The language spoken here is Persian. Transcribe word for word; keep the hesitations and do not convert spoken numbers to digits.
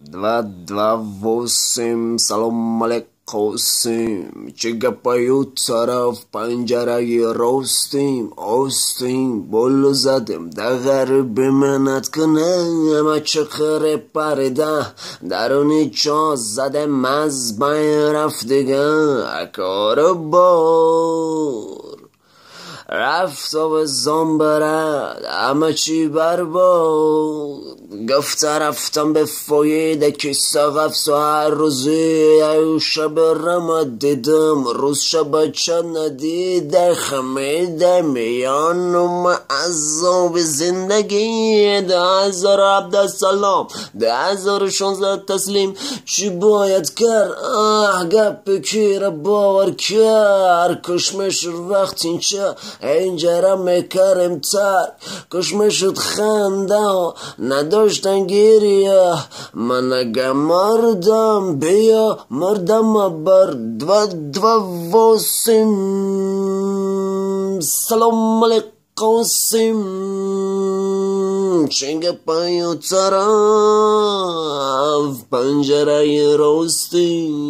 Два, два, восемь, салом алейкум. Чига поют طرف پنجره راستیم آستیم بلو زدیم در غرب منت کنه اما چه خره پرده درونی چا زده مز بین رفت دیگه اکار بار رفت و به زنبرد همه چی برباد گفته رفتم به فایده که سقف و هر روزی ایو شب رمد دیدم روز شب چه ندیده خمیده میانم عذاب زندگی ده هزار عبد سلام ده هزار شانزده تسلیم چی باید کرد آه گپ کیر باور کرد کشمش وقت اینچه اینجا میکرم تر کشمه شد خنده نداشتن گیریه من اگه مردم بیا مردم بر دو دو واسم سلام علیکم چنگ پایو طرف پنجره راستی